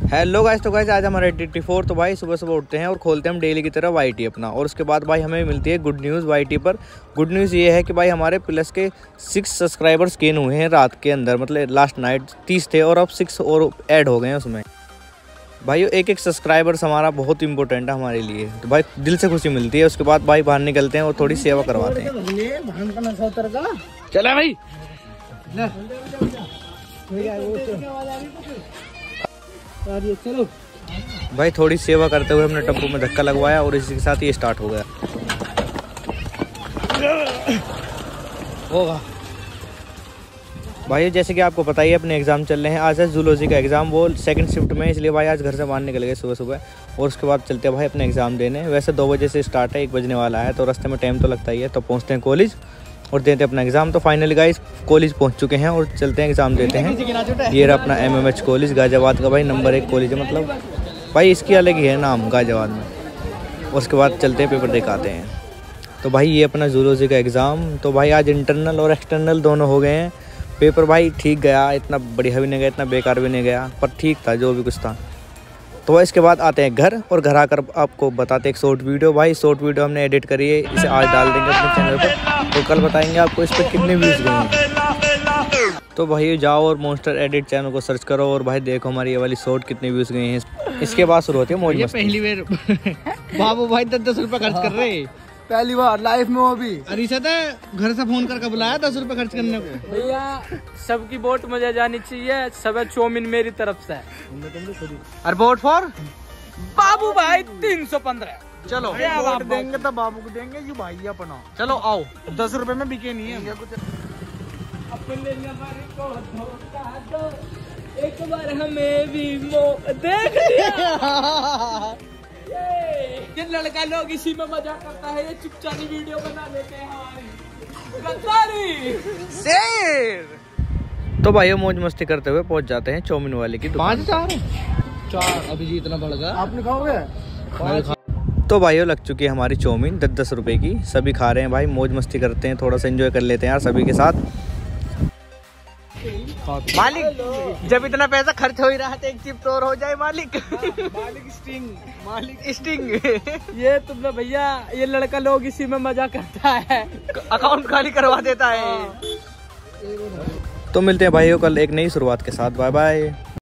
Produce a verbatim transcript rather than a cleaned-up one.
Hello guys, तो guys आज हमारा एटी फोर। तो भाई सुबह सुबह उठते हैं और खोलते हैं हम डेली की तरह वाई टी अपना। और उसके बाद भाई हमें मिलती है गुड न्यूज़ वाई टी पर। गुड न्यूज़ ये है कि भाई हमारे प्लस के सिक्स सब्सक्राइबर्स गेन हुए हैं रात के अंदर, मतलब लास्ट नाइट तीस थे और अब सिक्स और ऐड हो गए हैं उसमें। भाई एक एक सब्सक्राइबर्स हमारा बहुत इंपॉर्टेंट है हमारे लिए, तो भाई दिल से खुशी मिलती है। उसके बाद भाई बाहर निकलते हैं और थोड़ी सेवा करवाते हैं। चला भाई चलो भाई थोड़ी सेवा करते हुए हमने टप्पू में धक्का लगवाया और इसी के साथ ये स्टार्ट हो गया होगा। भाई जैसे कि आपको पता ही है अपने एग्जाम चल रहे हैं। आज है जूलॉजी का एग्जाम, वो सेकंड शिफ्ट में, इसलिए भाई आज घर से बाहर निकल गए सुबह सुबह। और उसके बाद चलते हैं भाई अपने एग्जाम देने। वैसे दो बजे से स्टार्ट है, एक बजने वाला है, तो रास्ते में टाइम तो लगता ही है। तो पहुँचते हैं कॉलेज और देते हैं अपना एग्जाम। तो फाइनली गाइस कॉलेज पहुंच चुके हैं और चलते हैं एग्जाम देते हैं। ये रहा अपना M M H college Ghaziabad का भाई नंबर एक कॉलेज है, मतलब भाई इसकी अलग ही है नाम गाजियाबाद में। और उसके बाद चलते हैं पेपर दिखाते हैं। तो भाई ये अपना जूलॉजी का एग्ज़ाम। तो भाई आज इंटरनल और एक्सटर्नल दोनों हो गए हैं। पेपर भाई ठीक गया, इतना बढ़िया भी नहीं गया, इतना बेकार भी नहीं गया, पर ठीक था जो भी कुछ था। तो इसके बाद आते हैं घर और घर आकर आपको बताते हैं एक शॉर्ट वीडियो। भाई शॉर्ट वीडियो हमने एडिट करी है, इसे आज डाल देंगे अपने चैनल पर, तो कल बताएंगे आपको इस पर कितने व्यूज़ गए हैं। तो भाई जाओ और मॉन्स्टर एडिट चैनल को सर्च करो और भाई देखो हमारी ये वाली शॉर्ट कितने व्यूज़ गए हैं। इसके बाद शुरू होती है मौज मस्ती। पहली बार बाबू भाई दस दस रुपए खर्च कर रहे, पहली बार लाइफ में वो भी। अरिशद घर से फोन करके बुलाया दस रुपए खर्च करने को। भैया सबकी वोट मुझे जानी चाहिए, सब चौमिन मेरी तरफ से। और वोट फॉर बाबू भाई तीन सौ पंद्रह। चलो वोट देंगे तो बाबू को देंगे, ये भाई अपना। चलो आओ, दस रुपए में बिके नहीं है। अपने नंबर को धोखा दो, एक बार हमें भी मौका देख लिया। ये लड़का लोग इसी में मजाक करता है, ये चुपचानी वीडियो बना लेते हैं हमारी गद्दारी शेर। तो भाई मौज मस्ती करते हुए पहुंच जाते हैं चौमिन वाले की दुकान। चार चार अभी जी इतना बढ़ गया। आपने खाओगे? तो भाइयों लग चुकी है हमारी चौमिन दस दस रुपए की। सभी खा रहे हैं भाई, मौज मस्ती करते हैं, थोड़ा सा एंजॉय कर लेते हैं यार सभी के साथ। मालिक जब इतना पैसा खर्च हो ही रहा है तो एक चिप तो और हो जाए मालिक। मालिक स्टिंग, मालिक स्टिंग। ये तुमने भैया, ये लड़का लोग इसी में मजाक करता है, अकाउंट खाली करवा देता है। तो मिलते हैं भाइयों कल एक नई शुरुआत के साथ। Bye bye.